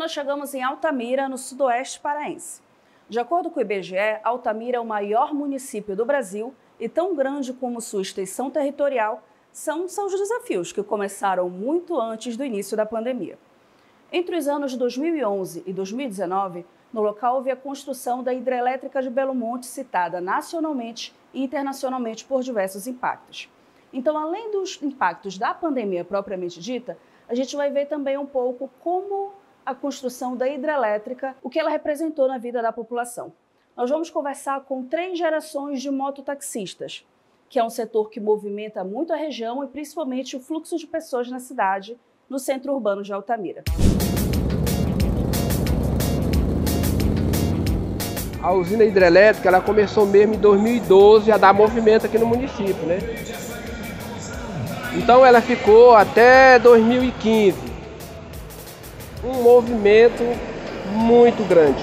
nós chegamos em Altamira, no sudoeste paraense. De acordo com o IBGE, Altamira é o maior município do Brasil e tão grande como sua extensão territorial são os desafios que começaram muito antes do início da pandemia. Entre os anos 2011 e 2019, no local houve a construção da hidrelétrica de Belo Monte, citada nacionalmente e internacionalmente por diversos impactos. Então, além dos impactos da pandemia propriamente dita, a gente vai ver também um pouco como a construção da hidrelétrica, o que ela representou na vida da população. Nós vamos conversar com 3 gerações de mototaxistas, que é um setor que movimenta muito a região e principalmente o fluxo de pessoas na cidade, no centro urbano de Altamira. A usina hidrelétrica ela começou mesmo em 2012 a dar movimento aqui no município, né? Então ela ficou até 2015. Um movimento muito grande.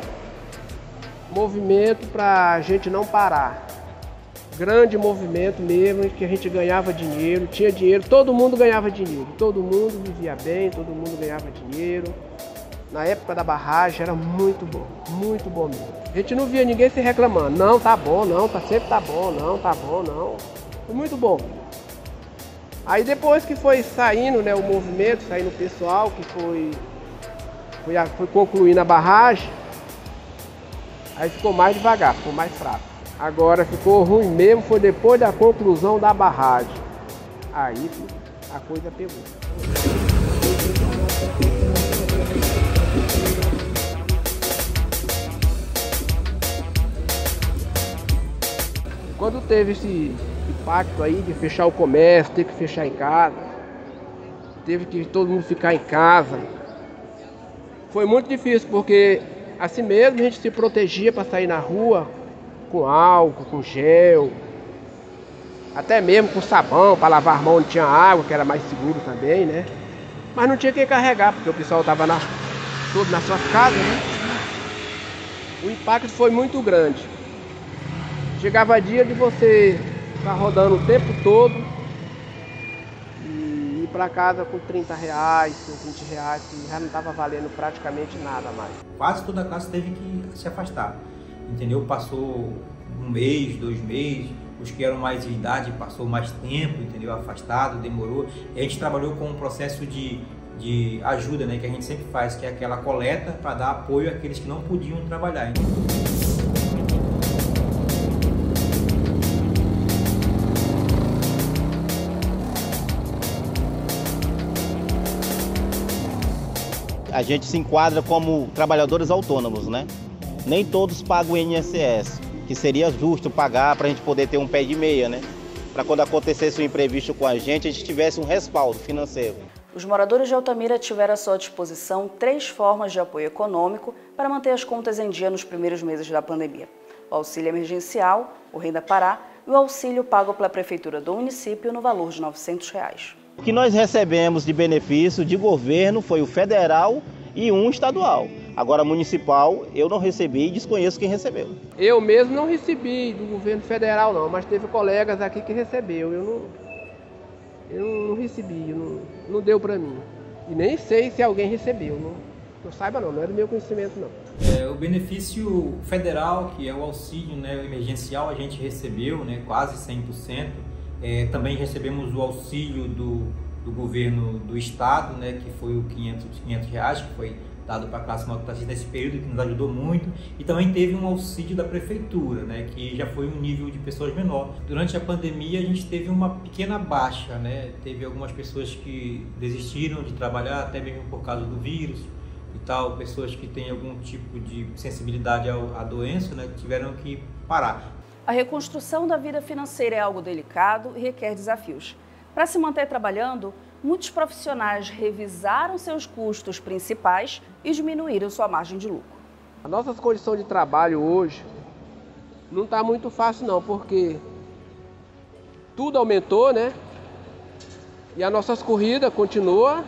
Movimento para a gente não parar. Grande movimento mesmo, que a gente ganhava dinheiro, tinha dinheiro, todo mundo ganhava dinheiro. Todo mundo vivia bem, todo mundo ganhava dinheiro. Na época da barragem era muito bom mesmo. A gente não via ninguém se reclamando. Não, tá bom, não, sempre tá bom, não, tá bom, não. Foi muito bom. Aí depois que foi saindo, né, o movimento, saindo o pessoal, que foi concluindo a barragem, aí ficou mais devagar, ficou mais fraco. Agora ficou ruim mesmo, foi depois da conclusão da barragem. Aí a coisa pegou. Quando teve esse impacto aí de fechar o comércio, ter que fechar em casa, teve que todo mundo ficar em casa, foi muito difícil, porque assim mesmo a gente se protegia para sair na rua com álcool, com gel, até mesmo com sabão para lavar a mão onde tinha água, que era mais seguro também, né? Mas não tinha quem carregar, porque o pessoal estava todo nas suas casas, né? O impacto foi muito grande. Chegava dia de você ficar rodando o tempo todo e ir para casa com R$30, com R$20, que já não estava valendo praticamente nada mais. Quase toda a classe teve que se afastar, entendeu? Passou 1 mês, 2 meses, os que eram mais de idade passou mais tempo, entendeu? Afastado, demorou. E a gente trabalhou com um processo de ajuda, né? Que a gente sempre faz, que é aquela coleta para dar apoio àqueles que não podiam trabalhar. A gente se enquadra como trabalhadores autônomos, né? Nem todos pagam o INSS, que seria justo pagar para a gente poder ter um pé de meia, né? Para quando acontecesse um imprevisto com a gente tivesse um respaldo financeiro. Os moradores de Altamira tiveram à sua disposição 3 formas de apoio econômico para manter as contas em dia nos primeiros meses da pandemia: o auxílio emergencial, o Renda Pará e o auxílio pago pela prefeitura do município no valor de R$ 900. O que nós recebemos de benefício de governo foi o federal e um estadual. Agora, municipal, eu não recebi e desconheço quem recebeu. Eu mesmo não recebi do governo federal não, mas teve colegas aqui que recebeu. Eu não recebi, não deu para mim. E nem sei se alguém recebeu, não saiba não é do meu conhecimento não. O benefício federal, que é o auxílio, né, emergencial, a gente recebeu, né, quase 100%. Também recebemos o auxílio do governo do estado, né, que foi o R$500, que foi dado para a classe mototaxista nesse período, que nos ajudou muito. E também teve um auxílio da prefeitura, né, que já foi um nível de pessoas menor. Durante a pandemia a gente teve uma pequena baixa, né, teve algumas pessoas que desistiram de trabalhar, até mesmo por causa do vírus e tal, pessoas que têm algum tipo de sensibilidade à doença, né, tiveram que parar. A reconstrução da vida financeira é algo delicado e requer desafios. Para se manter trabalhando, muitos profissionais revisaram seus custos principais e diminuíram sua margem de lucro. A nossa condição de trabalho hoje não está muito fácil não, porque tudo aumentou, né? E as nossas corridas continuam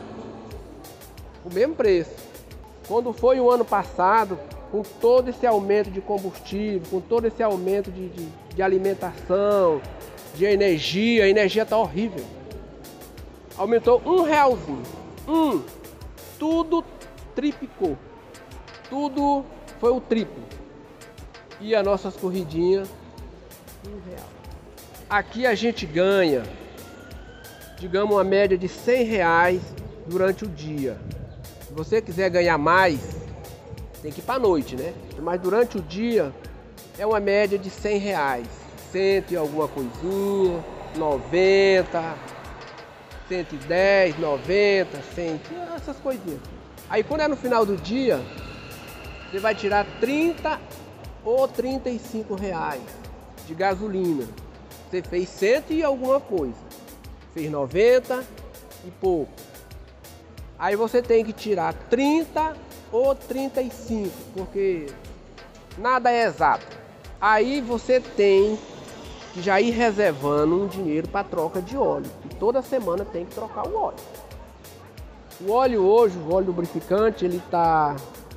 o mesmo preço. Quando foi o ano passado, com todo esse aumento de combustível, com todo esse aumento de alimentação, de energia, a energia está horrível. Aumentou R$1. Tudo triplicou. Tudo foi o triplo. E as nossas corridinhas, R$1. Aqui a gente ganha, digamos, uma média de R$100 durante o dia. Se você quiser ganhar mais, tem que ir para a noite, né? Mas durante o dia é uma média de R$100. 100 e alguma coisinha, 90, 110, 90, 100, essas coisinhas. Aí quando é no final do dia, você vai tirar 30 ou R$35 de gasolina. Você fez 100 e alguma coisa, fez 90 e pouco. Aí você tem que tirar 30 ou 35, porque nada é exato. Aí você tem que já ir reservando um dinheiro para troca de óleo. E toda semana tem que trocar o óleo. O óleo hoje, o óleo lubrificante, ele tá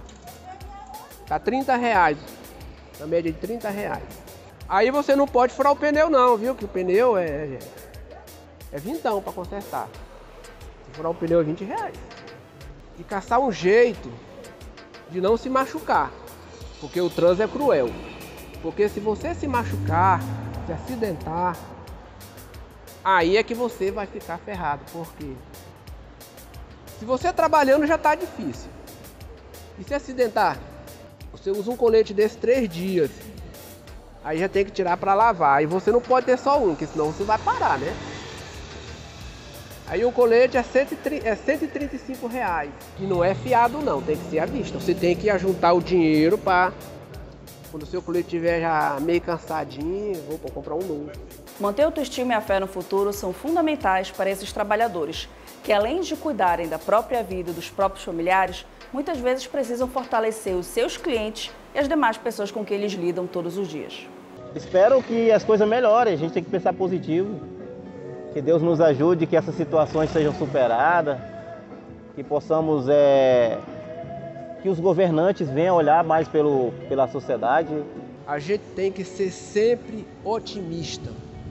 R$30, na média de R$30. Aí você não pode furar o pneu não, viu? Que o pneu é vintão para consertar. Se furar o pneu é R$20. E caçar um jeito de não se machucar, porque o trânsito é cruel. Porque se você se machucar, se acidentar, aí é que você vai ficar ferrado. Porque se você trabalhando já está difícil. E se acidentar, você usa um colete desses 3 dias, aí já tem que tirar para lavar. E você não pode ter só um, porque senão você vai parar, né? Aí o colete é R$135. E não é fiado não, tem que ser à vista. Você tem que juntar o dinheiro para, quando o seu colete estiver já meio cansadinho, vou comprar um novo. Manter a autoestima e a fé no futuro são fundamentais para esses trabalhadores, que além de cuidarem da própria vida e dos próprios familiares, muitas vezes precisam fortalecer os seus clientes e as demais pessoas com quem eles lidam todos os dias. Espero que as coisas melhorem, a gente tem que pensar positivo. Que Deus nos ajude, que essas situações sejam superadas, que possamos, que os governantes venham olhar mais pela sociedade. A gente tem que ser sempre otimista.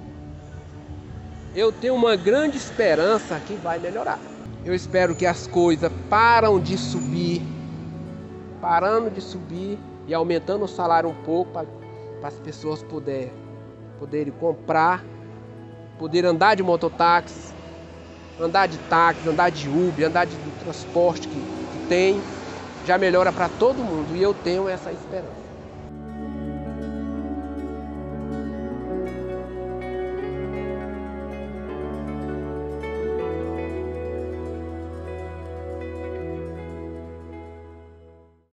Eu tenho uma grande esperança que vai melhorar. Eu espero que as coisas parando de subir e aumentando o salário um pouco para as pessoas poderem comprar, poder andar de mototáxi, andar de táxi, andar de Uber, andar de transporte que tem, já melhora para todo mundo e eu tenho essa esperança.